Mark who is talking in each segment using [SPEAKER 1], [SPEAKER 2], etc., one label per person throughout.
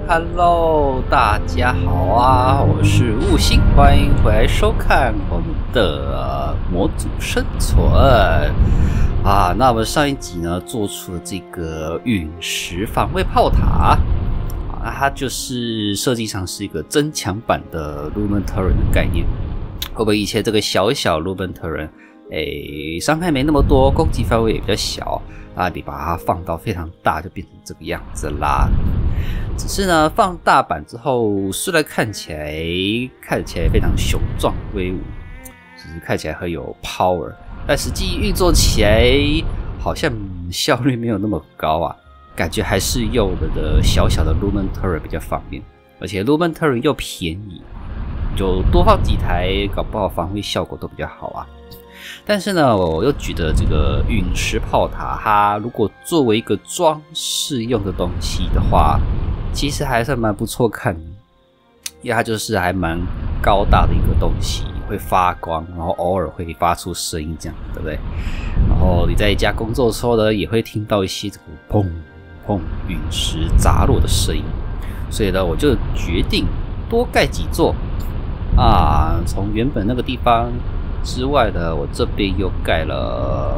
[SPEAKER 1] Hello， 大家好啊，我是悟星，欢迎回来收看我们的模组生存啊。那我们上一集呢，做出了这个陨石防卫炮塔啊，它就是设计上是一个增强版的 Lumen Turret 的概念。会不会以前这个小 Lumen Turret， 伤害没那么多，攻击范围也比较小啊，你把它放到非常大，就变成这个样子啦。只是呢，放大版之后，虽然看起来非常雄壮威武，就是看起来很有 power， 但实际运作起来好像效率没有那么高啊，感觉还是用我们的小小的 Lumen Turret 比较方便，而且 Lumen Turret 又便宜，就多放几台，搞不好防卫效果都比较好啊。但是呢，我又觉得这个陨石炮塔，它如果作为一个装饰用的东西的话，其实还算蛮不错看的，因为它就是还蛮高大的一个东西，会发光，然后偶尔会发出声音，这样对不对？然后你在家工作的时候呢，也会听到一些这个砰砰陨石砸落的声音，所以呢，我就决定多盖几座啊，从原本那个地方之外呢，我这边又盖了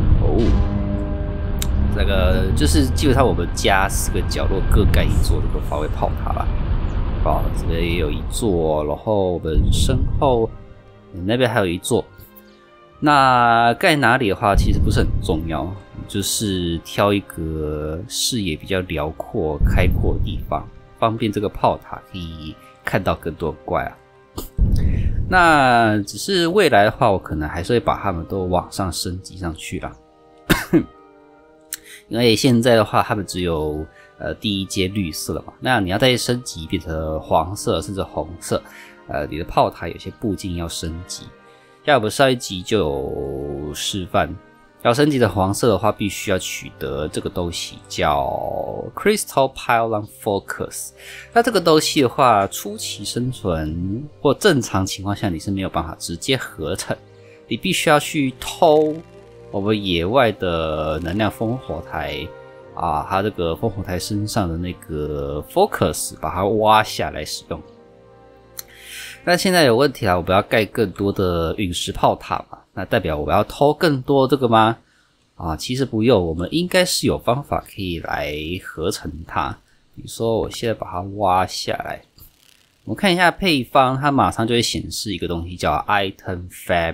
[SPEAKER 1] 那个就是基本上我们家4个角落各盖一座这个防卫炮塔啦。啊，这边也有一座，然后我们身后那边还有一座。那盖哪里的话，其实不是很重要，就是挑一个视野比较辽阔、开阔的地方，方便这个炮塔可以看到更多的怪啊。那只是未来的话，我可能还是会把它们都往上升级上去啦。因为现在的话，它们只有第一阶绿色了嘛，那你要再升级变成黄色甚至红色，你的炮塔有些部件要升级。像我们上一集就有示范，要升级的黄色的话，必须要取得这个东西叫 Crystal Pylon Focus。那这个东西的话，初期生存或正常情况下你是没有办法直接合成，你必须要去偷我们野外的能量烽火台啊，它这个烽火台身上的那个 Focus 把它挖下来使用。那现在有问题啦，我们要盖更多的陨石炮塔嘛？那代表我要偷更多这个吗？啊，其实不用，我们应该是有方法可以来合成它。比如说，我现在把它挖下来，我们看一下配方，它马上就会显示一个东西叫 Item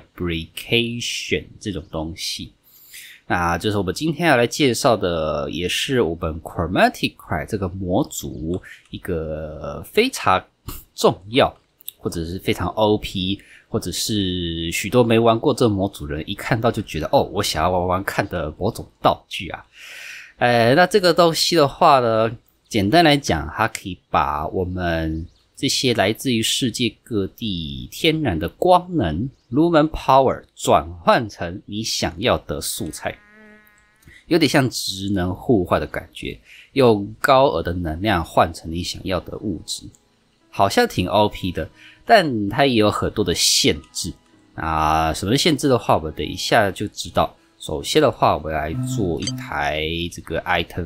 [SPEAKER 1] Fabrication 这种东西。那就是我们今天要来介绍的，也是我们 Chromatic Cry 这个模组一个非常重要，或者是非常 OP， 或者是许多没玩过这个模组人一看到就觉得哦，我想要玩玩看的某种道具啊。那这个东西的话呢，简单来讲，它可以把我们这些来自于世界各地天然的光能 Lumen Power 转换成你想要的素材，有点像职能互换的感觉，用高额的能量换成你想要的物质，好像挺 OP 的，但它也有很多的限制啊。什么限制的话，我们等一下就知道。首先的话，我们来做一台这个 Item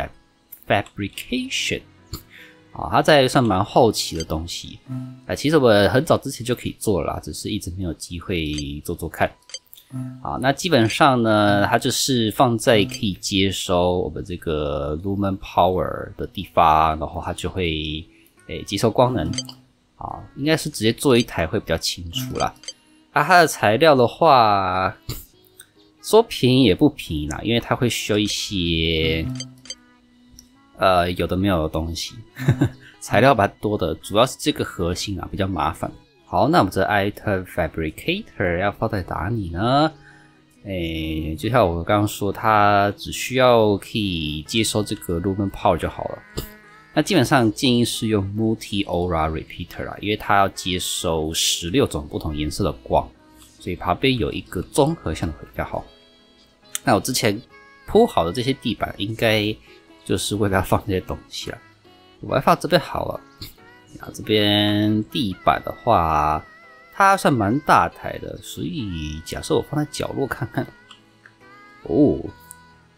[SPEAKER 1] Fabrication。它在算蛮后期的东西，其实我们很早之前就可以做了啦，只是一直没有机会做看。那基本上呢，它就是放在可以接收我们这个 Lumen Power 的地方，然后它就会接收光能。应该是直接做一台会比较清楚啦。它的材料的话，说便宜也不便宜啦，因为它会需要一些有的没有的东西，材料蛮多的，主要是这个核心比较麻烦。好，那我们这 Item Fabricator 要放在哪里呢？就像我刚刚说，它只需要可以接收这个 Lumen Power 就好了。那基本上建议是用 Multi Aura Repeater 啦，因为它要接收16种不同颜色的光，所以旁边有一个综合项的会比较好。那我之前铺好的这些地板应该就是为了要放这些东西啦，我来放这边好了。这边地板的话，它算蛮大台的，所以假设我放在角落看看，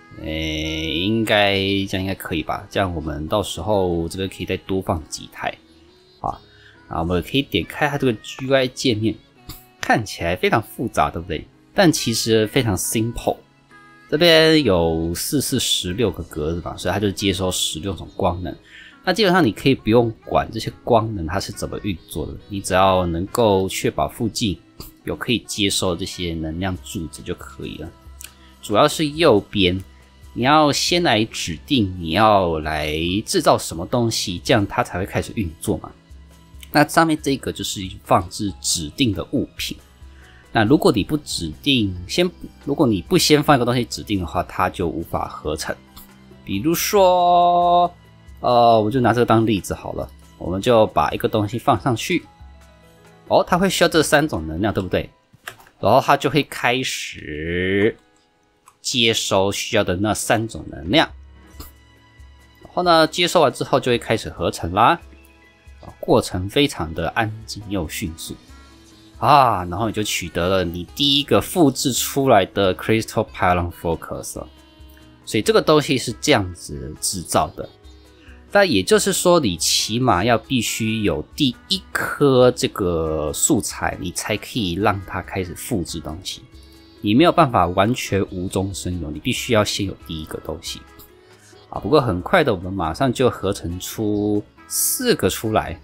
[SPEAKER 1] 应该这样应该可以吧？这样我们到时候这边可以再多放几台啊。我们可以点开它这个 GUI 界面，看起来非常复杂，对不对？但其实非常 simple。这边有16个格子嘛，所以它就接收16种光能。那基本上你可以不用管这些光能它是怎么运作的，你只要能够确保附近有可以接收这些能量柱子就可以了。主要是右边，你要先来指定你要来制造什么东西，这样它才会开始运作嘛。那上面这个就是放置指定的物品。那如果你不指定，如果你不先放一个东西指定的话，它就无法合成。比如说，我就拿这个当例子好了，我们就把一个东西放上去，它会需要这3种能量，对不对？然后它就会开始接收需要的那3种能量，然后呢，接收完之后就会开始合成啦。过程非常的安静又迅速。然后你就取得了你第一个复制出来的 Crystal Pylon Focus 了。所以这个东西是这样子制造的。但也就是说，你起码要必须有第1颗这个素材，你才可以让它开始复制东西。你没有办法完全无中生有，你必须要先有第1个东西。不过很快的，我们马上就合成出4个出来。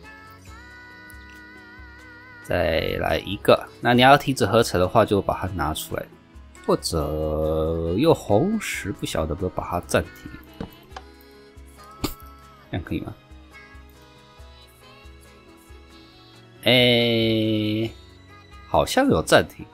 [SPEAKER 1] 再来1个，那你要停止合成的话，就把它拿出来，或者用红石，不晓得有没有把它暂停，这样可以吗？好像有暂停，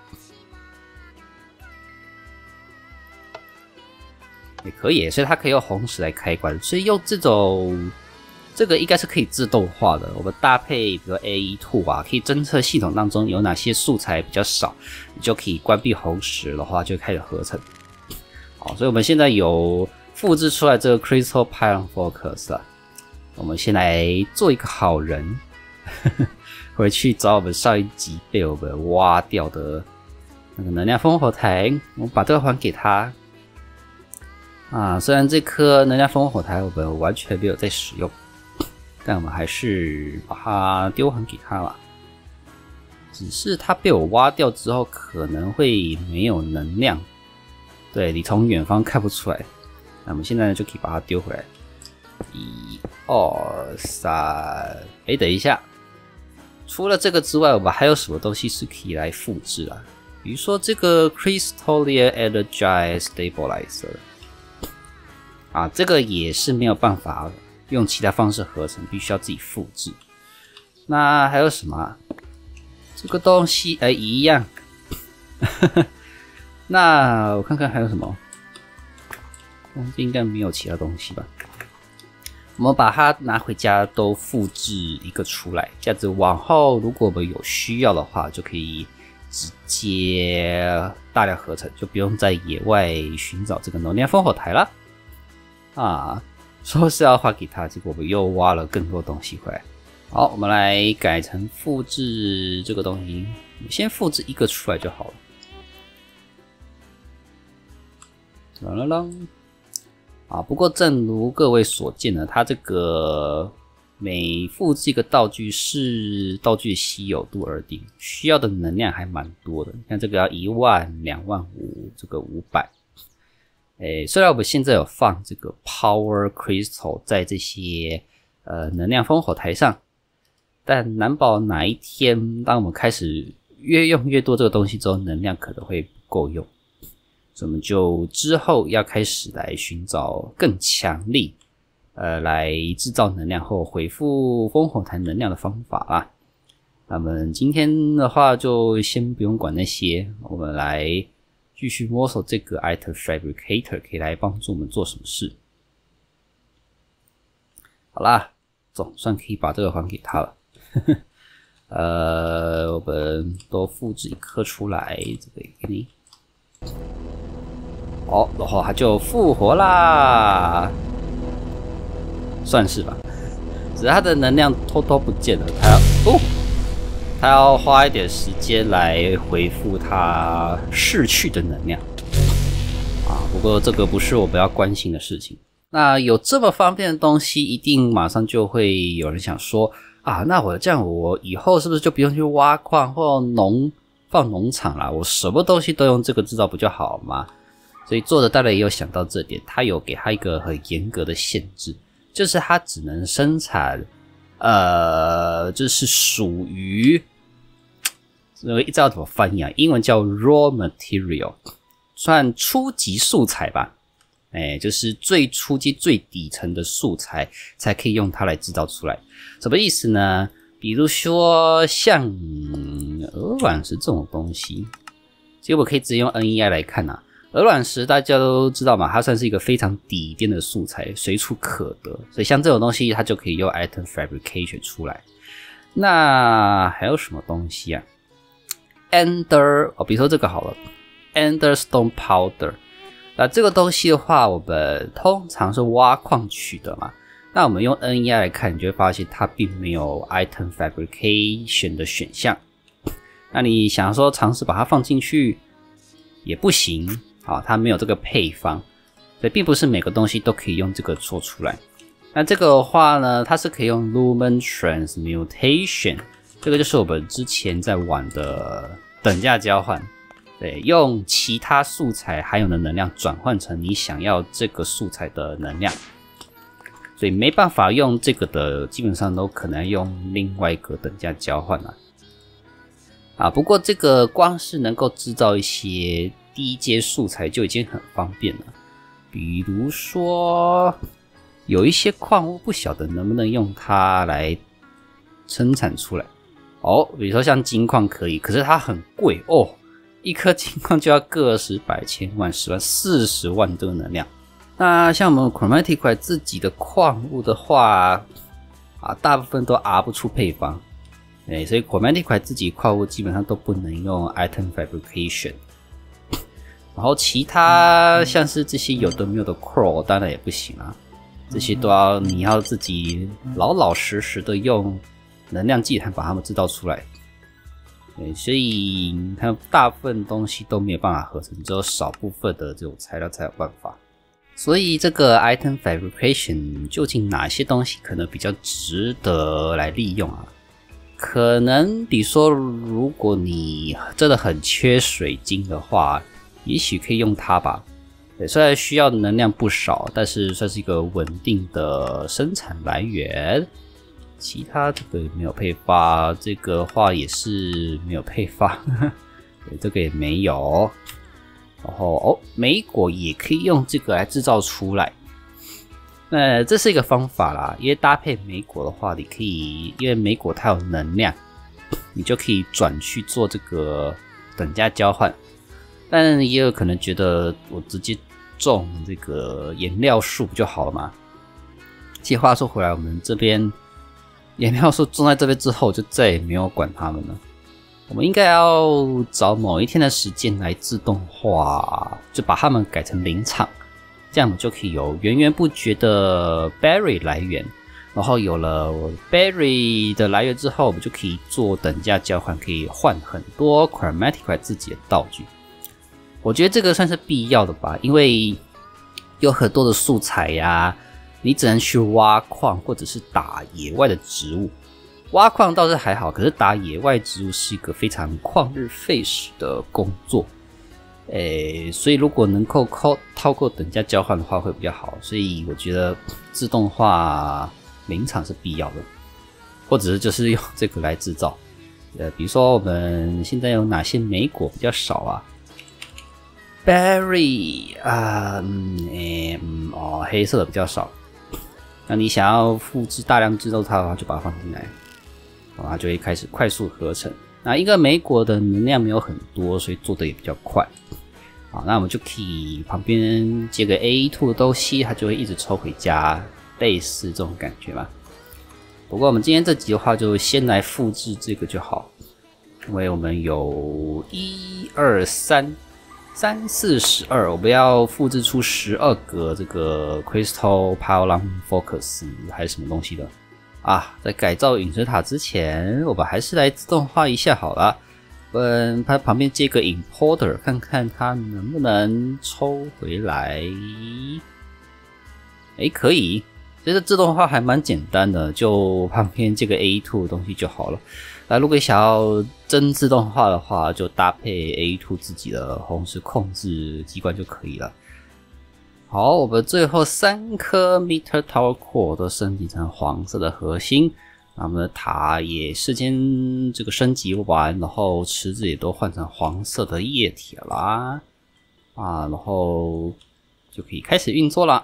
[SPEAKER 1] 也可以，所以它可以用红石来开关，所以用这个应该是可以自动化的。我们搭配比如 AE Tool 可以侦测系统当中有哪些素材比较少，你就可以关闭红石的话，就开始合成。好，所以我们现在有复制出来这个 Crystal Pylon Focus 了。我们先来做一个好人，回去找我们上一集被我们挖掉的那个能量烽火台，我们把这个还给他。虽然这颗能量烽火台我们完全没有在使用，但我们还是把它丢还给他了。只是它被我挖掉之后可能会没有能量，对，你从远方看不出来。那我们现在就可以把它丢回来。1、2、3，等一下，除了这个之外，我们还有什么东西是可以来复制啊？比如说这个 Crystallia Energize Stabilizer。这个也是没有办法用其他方式合成，必须要自己复制。那还有什么？这个东西一样。那我看看还有什么？应该没有其他东西吧。我们把它拿回家都复制一个出来，这样子往后如果我们有需要的话，就可以直接大量合成，就不用在野外寻找这个能量烽火台了。说是要还给他，结果我们又挖了更多东西回来。好，我们来改成复制这个东西，先复制1个出来就好了。不过正如各位所见呢，它这个每复制一个道具视道具稀有度而定，需要的能量还蛮多的。像这个要1万、2万5，这个500。虽然我们现在有放这个 Power Crystal 在这些能量烽火台上，但难保哪一天当我们开始越用越多这个东西之后，能量可能会不够用，所以我们就之后要开始来寻找更强力来制造能量后回复烽火台能量的方法啦。那么今天的话就先不用管那些，我们来继续摸索这个 Item Fabricator 可以来帮助我们做什么事。好啦，总算可以把这个还给他了。我们多复制1颗出来，这个给你。然后它就复活啦，算是吧。只是它的能量偷偷不见了，它要花一点时间来回复它逝去的能量。 不过这个不是我们要关心的事情。那有这么方便的东西，一定马上就会有人想说啊，那我这样我以后是不是就不用去挖矿或放农场啦？我什么东西都用这个制造不就好吗？所以作者当然也有想到这点，他有给他一个很严格的限制，就是他只能生产就是属于一知道怎么翻译啊？英文叫 raw material， 算初级素材吧。就是最初级最底层的素材才可以用它来制造出来。什么意思呢？比如说像鹅卵石这种东西，其实我可以直接用 NEI 来看啊。鹅卵石大家都知道嘛，它算是一个非常底边的素材，随处可得，所以像这种东西它就可以用 Atom Fabrication 出来。那还有什么东西啊？ Ender 比如说这个好了， Ender Stone Powder。那这个东西的话，我们通常是挖矿取的嘛。那我们用 NEI 来看，你就会发现它并没有 Item Fabrication 的选项。那你想说尝试把它放进去也不行，它没有这个配方，所以并不是每个东西都可以用这个做出来。那这个的话呢，它是可以用 Lumen Transmutation， 这个就是我们之前在玩的等价交换。对，用其他素材含有的能量转换成你想要这个素材的能量，所以没办法用这个的，基本上都可能用另外一个等价交换不过这个光是能够制造一些低阶素材就已经很方便了。比如说有一些矿物不晓得能不能用它来生产出来比如说像金矿可以，可是它很贵一颗金矿就要个十百千万10万40万这个能量。那像我们 Chromatic 自己的矿物的话大部分都 R 不出配方，所以 Chromatic 自己矿物基本上都不能用 Item Fabrication。然后其他像是这些有的没有的 Core 当然也不行这些都你要自己老老实实的用能量祭坛把它们制造出来。所以它大部分东西都没有办法合成，只有少部分的这种材料才有办法。所以这个 Item Fabrication 究竟哪些东西可能比较值得来利用可能比如说如果你真的很缺水晶的话，也许可以用它吧。虽然需要的能量不少，但是算是一个稳定的生产来源。其他这个没有配发，这个话也是没有配发对，这个也没有。然后莓果也可以用这个来制造出来。那这是一个方法啦，因为搭配莓果的话，你可以因为莓果它有能量，你就可以转去做这个等价交换。但也有可能觉得我直接种这个颜料树不就好了吗？其实话说回来，我们这边颜料树种在这边之后，就再也没有管它们了。我们应该要找某一天的时间来自动化，就把它们改成林场，这样我们就可以有源源不绝的 berry 来源。然后有了 berry 的来源之后，我们就可以做等价交换，可以换很多 Chromatic 自己的道具。我觉得这个算是必要的吧，因为有很多的素材你只能去挖矿或者是打野外的植物。挖矿倒是还好，可是打野外植物是一个非常旷日费时的工作。所以如果能够透过等价交换的话会比较好，所以我觉得自动化林场是必要的，或者是就是用这个来制造。比如说我们现在有哪些莓果比较少berry 黑色的比较少。那你想要复制大量制造它的话，就把它放进来，它就会开始快速合成。那一个莓果的能量没有很多，所以做的也比较快。好，那我们就可以旁边接个 AE2 的东西，它就会一直抽回家，类似这种感觉嘛。不过我们今天这集的话，就先来复制这个就好，因为我们有1、2、3、4、12，我们要复制出12个这个 Crystal Pylon Focus 还是什么东西的在改造陨石塔之前，我们还是来自动化一下好了。 它旁边接个 importer， 看看它能不能抽回来。可以，其实自动化还蛮简单的，就旁边接个 A2 的东西就好了。如果想要真自动化的话，就搭配 A2 自己的红石控制机关就可以了。好，我们最后3颗 Meter Tower Core 都升级成黄色的核心，那我们的塔也瞬间这个升级完，然后池子也都换成黄色的液铁啦，然后就可以开始运作啦。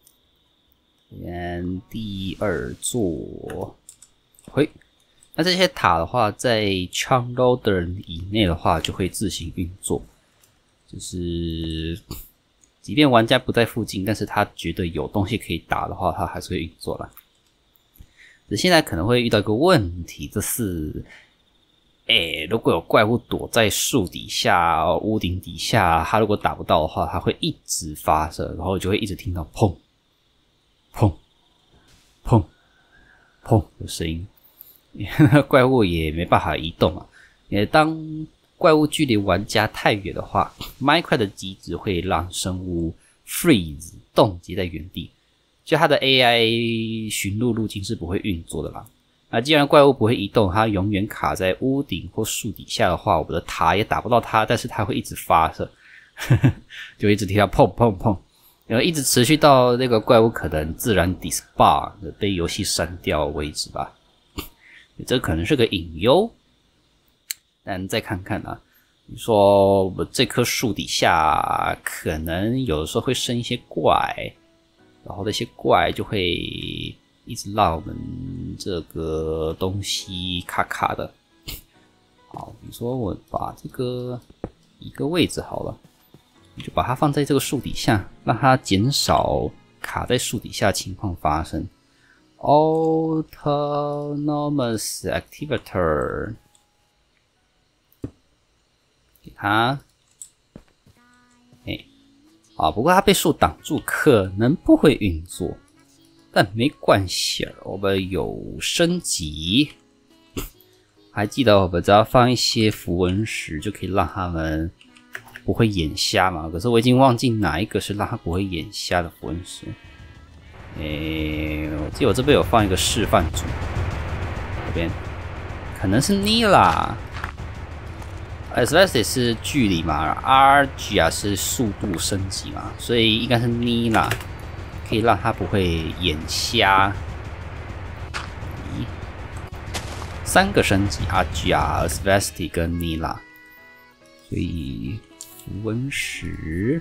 [SPEAKER 1] 第2座，那这些塔的话，在 Chunk Loader 以内的话，就会自行运作，就是即便玩家不在附近，但是他觉得有东西可以打的话，他还是会运作啦。现在可能会遇到一个问题，就是如果有怪物躲在树底下、屋顶底下，他如果打不到的话，他会一直发射，然后就会一直听到砰砰砰砰的声音，怪物也没办法移动啊。当怪物距离玩家太远的话，麦块的机制会让生物 freeze 冻结在原地，就它的 AI 寻路路径是不会运作的啦。既然怪物不会移动，它永远卡在屋顶或树底下的话，我们的塔也打不到它，但是它会一直发射，就一直听到砰砰砰，然后一直持续到那个怪物可能自然 disbar 被游戏删掉为止吧。这可能是个隐忧，但再看看啊，你说我们这棵树底下可能有的时候会生一些怪，然后那些怪就会一直让我们这个东西卡卡的。好，你说我把这个一个位置好了，你就把它放在这个树底下，让它减少卡在树底下的情况发生。Autonomous Activator 给它不过它被树挡住，可能不会运作，但没关系，我们有升级。还记得我们只要放一些符文石就可以让他们不会眼瞎嘛？可是我已经忘记哪一个是让它不会眼瞎的符文石。我记得我这边有放一个示范组，这边可能是 Nila。Aesthetic 是距离嘛 ，Argia 是速度升级嘛，所以应该是 Nila 可以让它不会眼瞎。3个升级 ，Argia、Aesthetic 跟 Nila， 所以符文石，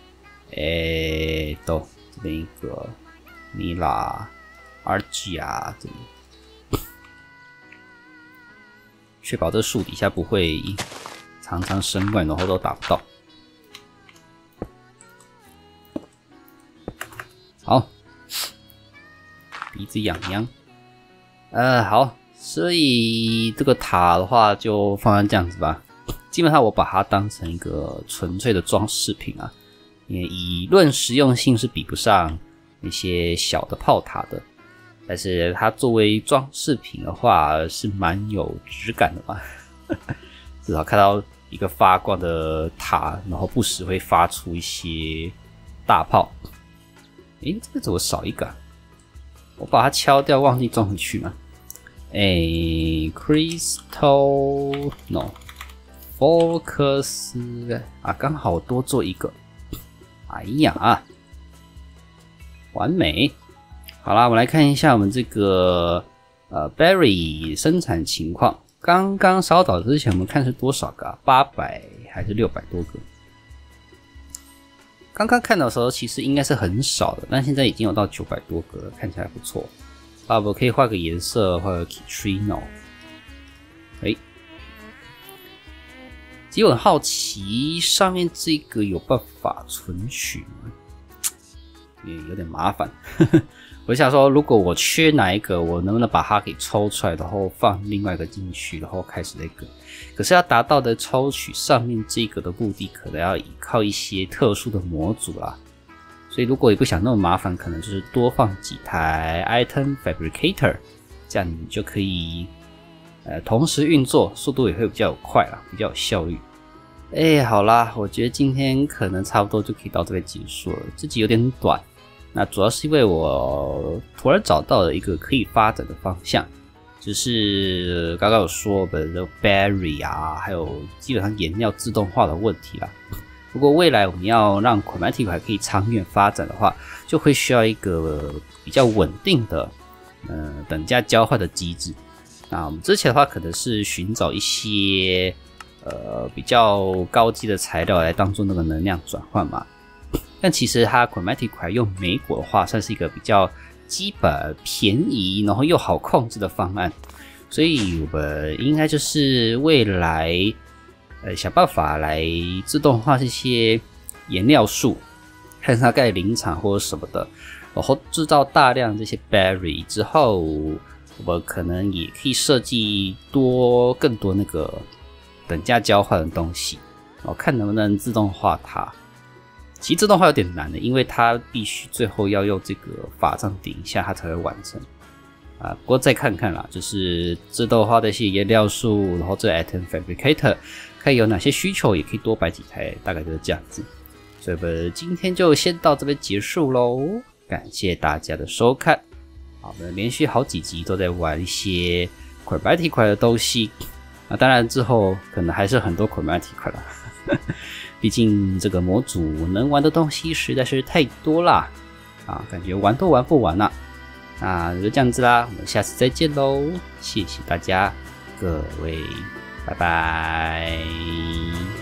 [SPEAKER 1] 都这边一个 Nila、Argia 这里。确保这树底下不会常常生怪，然后都打不到。好，鼻子痒痒。好，所以这个塔的话就放在这样子吧。基本上我把它当成一个纯粹的装饰品啊，因为以论实用性是比不上那些小的炮塔的。但是它作为装饰品的话，是蛮有质感的嘛。至少看到一个发光的塔，然后不时会发出一些大炮。这个怎么少一个啊？我把它敲掉，忘记装回去嘛。Crystal No Focus 刚好多做一个。哎呀，完美。好啦，我们来看一下我们这个Berry 生产情况。刚刚烧岛之前我们看是多少个800还是600多个？刚刚看到的时候其实应该是很少的，但现在已经有到900多个了，看起来不错。我可以画个颜色，画个 Keytrino。其实我很好奇，上面这个有办法存取吗？也有点麻烦。我想说，如果我缺哪一个，我能不能把它给抽出来，然后放另外一个进去，然后开始那个？可是要达到的抽取上面这个的目的，可能要依靠一些特殊的模组啦。所以如果你不想那么麻烦，可能就是多放几台 Item Fabricator， 这样你就可以同时运作速度也会比较快啦，比较有效率。好啦，我觉得今天可能差不多就可以到这边结束了，这集有点短。那主要是因为我突然找到了一个可以发展的方向，就是刚刚有说的 Berry 啊，还有基本上颜料自动化的问题啦。不过未来我们要让 Chromatic 还可以长远发展的话，就会需要一个比较稳定的等价交换的机制。那我们之前的话可能是寻找一些比较高级的材料来当做那个能量转换嘛。但其实它 Chromatic 用莓果的话，算是一个比较基本、便宜，然后又好控制的方案。所以我们应该就是未来想办法来自动化这些颜料树，看它盖林场或者什么的，然后制造大量这些 berry 之后，我们可能也可以设计更多那个等价交换的东西，看能不能自动化它。其实自动化有点难的，因为它必须最后要用这个法杖顶一下它才会完成。不过再看看啦，就是自动化的一些颜料树，然后这 Atom Fabricator 看有哪些需求，也可以多摆几台，大概就是这样子。所以我们今天就先到这边结束咯，感谢大家的收看。好，我们连续好几集都在玩一些 Chromatic 的东西，当然之后可能还是很多 Chromatic 啦。毕竟这个模组能玩的东西实在是太多啦，感觉玩都玩不完啦。那就这样子啦，我们下次再见咯，谢谢大家，各位，拜拜。